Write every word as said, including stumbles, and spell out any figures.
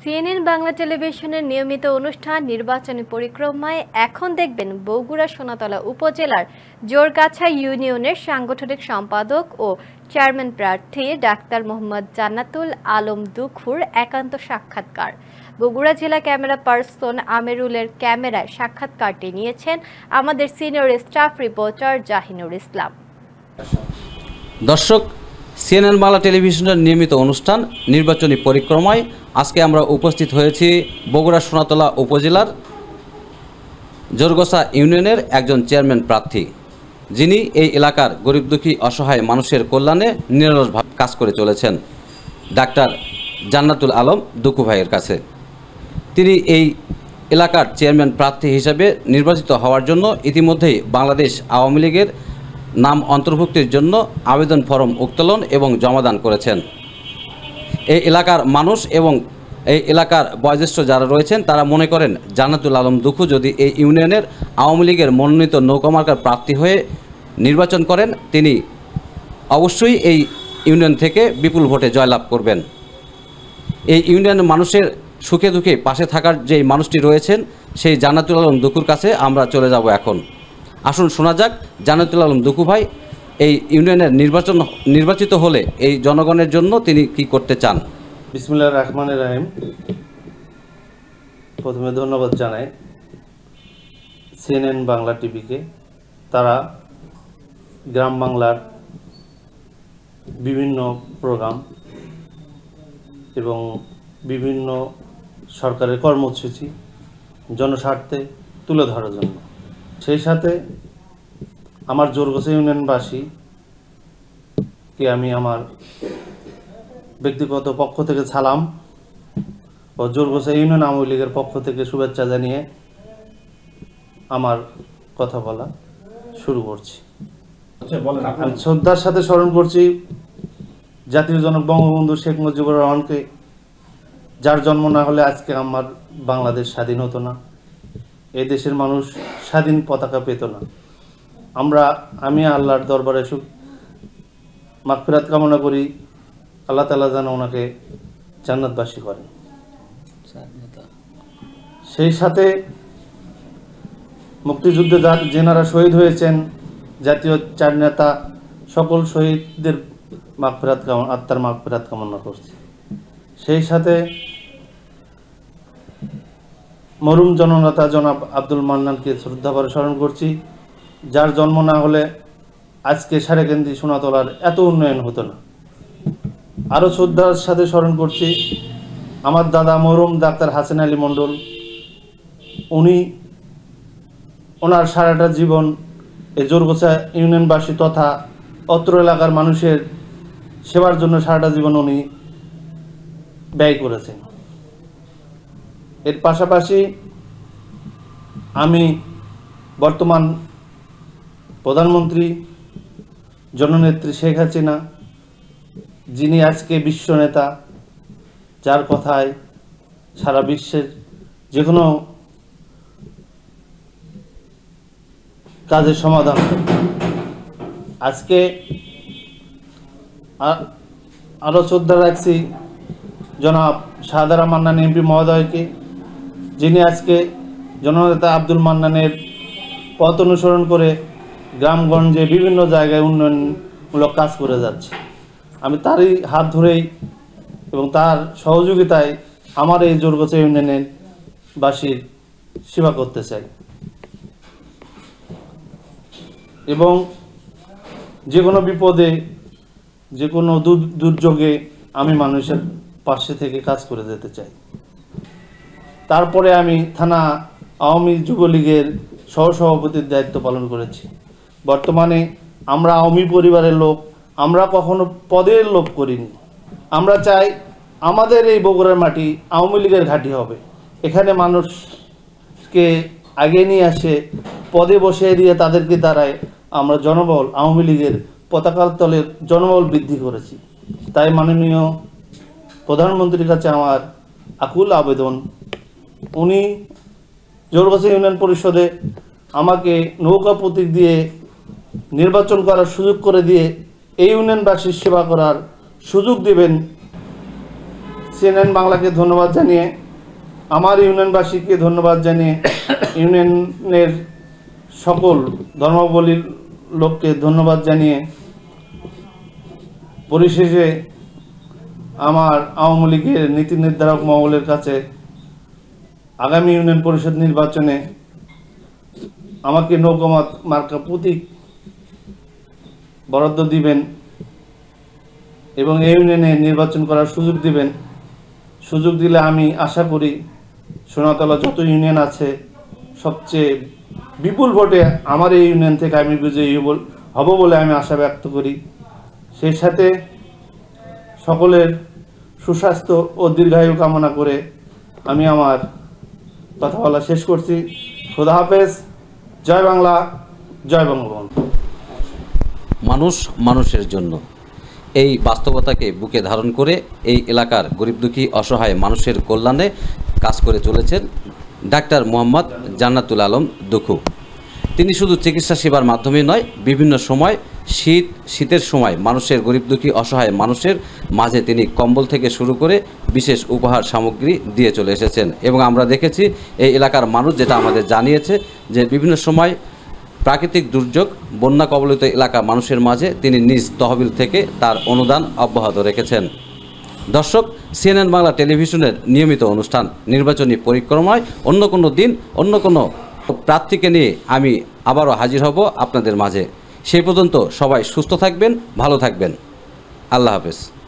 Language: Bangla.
সিএনএন বাংলা টেলিভিশনের নিয়মিত অনুষ্ঠান নির্বাচনী পরিক্রমায় এখন দেখবেন বগুড়া সোনাতলা উপজেলার জোরগাছা ইউনিয়নের সাংগঠনিক সম্পাদক ও চেয়ারম্যান প্রার্থী ডাক্তার মোহাম্মদ জান্নাতুল আলম দুখুর একান্ত সাক্ষাৎকার। বগুড়া জেলা ক্যামেরা পার্সন আমেরুলের ক্যামেরায় সাক্ষাৎকারটি নিয়েছেন আমাদের senior staff reporter Jahinur Islam. দর্শক, সিএনএন বাংলা টেলিভিশনের নিয়মিত অনুষ্ঠান নির্বাচনী পরিক্রমায় আজকে আমরা উপস্থিত হয়েছি বগুড়া সোনাতলা উপজেলার জোরগাছা ইউনিয়নের একজন চেয়ারম্যান প্রার্থী, যিনি এই এলাকার গরিব দুঃখী অসহায় মানুষের কল্যাণে নিরলসভাবে কাজ করে চলেছেন, ডাক্তার জান্নাতুল আলম দুকু ভাইয়ের কাছে। তিনি এই এলাকার চেয়ারম্যান প্রার্থী হিসেবে নির্বাচিত হওয়ার জন্য ইতিমধ্যেই বাংলাদেশ আওয়ামী লীগের নাম অন্তর্ভুক্তির জন্য আবেদন ফরম উত্তোলন এবং জমাদান করেছেন। এই এলাকার মানুষ এবং এই এলাকার বয়োজ্যেষ্ঠ যারা রয়েছেন তারা মনে করেন জান্নাতুল আলম দুখু যদি এই ইউনিয়নের আওয়ামী লীগের মনোনীত নৌকামার্কার প্রার্থী হয়ে নির্বাচন করেন, তিনি অবশ্যই এই ইউনিয়ন থেকে বিপুল ভোটে জয়লাভ করবেন। এই ইউনিয়নের মানুষের সুখে দুঃখে পাশে থাকার যে মানুষটি রয়েছেন সেই জান্নাতুল আলম দুকুর কাছে আমরা চলে যাব। এখন আসুন শোনা যাক জান্নাতুল আলম দুকু ভাই এই ইউনিয়নের নির্বাচন নির্বাচিত হলে এই জনগণের জন্য তিনি কি করতে চান। বিসমিল্লাহির রহমানির রহিম। প্রথমে ধন্যবাদ জানাই সিএনএন বাংলা টিভিকে। তারা গ্রাম বাংলার বিভিন্ন প্রোগ্রাম এবং বিভিন্ন সরকারের কর্মসূচি জনস্বার্থে তুলে ধরার জন্য, সেই সাথে আমার জোরগাছা ইউনিয়নবাসীকে আমি আমার ব্যক্তিগত পক্ষ থেকে সালাম ও জোরগাছা ইউনিয়ন আওয়ামী লীগের পক্ষ থেকে শুভেচ্ছা জানিয়ে আমার কথা বলা শুরু করছি। আমি শ্রদ্ধার সাথে স্মরণ করছি জাতীয় জনক বঙ্গবন্ধু শেখ মুজিবুর রহমানকে, যার জন্ম না হলে আজকে আমার বাংলাদেশ স্বাধীন হতো না, এই দেশের মানুষ স্বাধীন পতাকা পেত না। আমরা আমি আল্লাহর দরবারে সুখ মাগফিরাত কামনা করি, আল্লাহ তাআলা যেন ওনাকে জান্নাতবাসী করেন। সেই সাথে মুক্তিযুদ্ধে যেনারা শহীদ হয়েছেন, জাতীয় চার নেতা, সকল শহীদদের মাগফিরাত কামনা আত্মার মাগফিরাত কামনা করছি। সেই সাথে মরহুম জননেতা জনাব আব্দুল মান্নানকে শ্রদ্ধাভরে স্মরণ করছি, যার জন্ম না হলে আজকে সারেকেন্দ্রি সোনাতলার এত উন্নয়ন হতো না। আরও শ্রদ্ধার সাথে স্মরণ করছি আমার দাদা মরহুম ডাক্তার হাসান আলী মণ্ডল। উনি ওনার সারাটা জীবন এই জোরগাছা ইউনিয়নবাসী তথা অত্র এলাকার মানুষের সেবার জন্য সারাটা জীবন উনি ব্যয় করেছেন। এর পাশাপাশি আমি বর্তমান প্রধানমন্ত্রী জননেত্রী শেখ হাসিনা, যিনি আজকে বিশ্ব নেতা, যার কথায় সারা বিশ্বের যে কোনো কাজের সমাধান। আজকে আরও শ্রদ্ধা রাখছি জনাব শাহদারা মান্নান এমপি মহোদয়কে, যিনি আজকে জননেতা আব্দুল মান্নানের পথ অনুসরণ করে গ্রামগঞ্জে বিভিন্ন জায়গায় উন্নয়নমূলক কাজ করে যাচ্ছে। আমি তারই হাত ধরেই এবং তার সহযোগিতায় আমার এই জোরগাছা ইউনিয়নের বাসীর সেবা করতে চাই এবং যে কোনো বিপদে যে কোনো দুর্যোগে আমি মানুষের পাশে থেকে কাজ করে যেতে চাই। তারপরে আমি থানা আওয়ামী যুবলীগের সহসভাপতির দায়িত্ব পালন করেছি। বর্তমানে আমরা আওয়ামী পরিবারের লোক, আমরা কখনো পদের লোভ করিনি। আমরা চাই আমাদের এই বগুড়ার মাটি আওয়ামী লীগের ঘাঁটি হবে। এখানে মানুষকে আগে নিয়ে আসে পদে বসিয়ে দিয়ে তাদেরকে দ্বারায় আমরা জনবল আওয়ামী লীগের পতাকার তলের জনবল বৃদ্ধি করেছি। তাই মাননীয় প্রধানমন্ত্রীর কাছে আমার আকুল আবেদন, উনি জোরগাছা ইউনিয়ন পরিষদে আমাকে নৌকা প্রতীক দিয়ে নির্বাচন করার সুযোগ করে দিয়ে এই ইউনিয়নবাসীর সেবা করার সুযোগ দেবেন। সিএনএন বাংলাকে ধন্যবাদ জানিয়ে, আমার ইউনিয়নবাসীকে ধন্যবাদ জানিয়ে, ইউনিয়নের সকল ধর্মাবলীর লোককে ধন্যবাদ জানিয়ে পরিশেষে আমার আওয়ামী লীগের নীতি নির্ধারক মহলের কাছে আগামী ইউনিয়ন পরিষদ নির্বাচনে আমাকে নৌকামাত মার্কা প্রতীক বরাদ্দ দিবেন এবং এই ইউনিয়নে নির্বাচন করার সুযোগ দিবেন। সুযোগ দিলে আমি আশা করি সোনাতলা যত ইউনিয়ন আছে সবচেয়ে বিপুল ভোটে আমার এই ইউনিয়ন থেকে আমি বিজয়ী হব বলে আমি আশা ব্যক্ত করি। সেই সাথে সকলের সুস্বাস্থ্য ও দীর্ঘায়ু কামনা করে আমি আমার কথা বলা শেষ করছি। খোদা হাফেজ। জয় বাংলা, জয় বঙ্গবন্ধু। মানুষ মানুষের জন্য, এই বাস্তবতাকে বুকে ধারণ করে এই এলাকার গরিব দুঃখী অসহায় মানুষের কল্যাণে কাজ করে চলেছেন ডাক্তার মোহাম্মদ জান্নাতুল আলম দুখু। তিনি শুধু চিকিৎসা সেবার মাধ্যমে নয়, বিভিন্ন সময় শীত শীতের সময় মানুষের গরিব দুঃখী অসহায় মানুষের মাঝে তিনি কম্বল থেকে শুরু করে বিশেষ উপহার সামগ্রী দিয়ে চলে এসেছেন। এবং আমরা দেখেছি এই এলাকার মানুষ যেটা আমাদের জানিয়েছে যে বিভিন্ন সময় প্রাকৃতিক দুর্যোগ, বন্যা কবলিত এলাকা মানুষের মাঝে তিনি নিজ তহবিল থেকে তার অনুদান অব্যাহত রেখেছেন। দর্শক, সিএনএন বাংলা টেলিভিশনের নিয়মিত অনুষ্ঠান নির্বাচনী পরিক্রমায় অন্য কোনো দিন অন্য কোনো প্রার্থীকে নিয়ে আমি আবারও হাজির হব আপনাদের মাঝে। সেই পর্যন্ত সবাই সুস্থ থাকবেন, ভালো থাকবেন। আল্লাহ হাফেজ।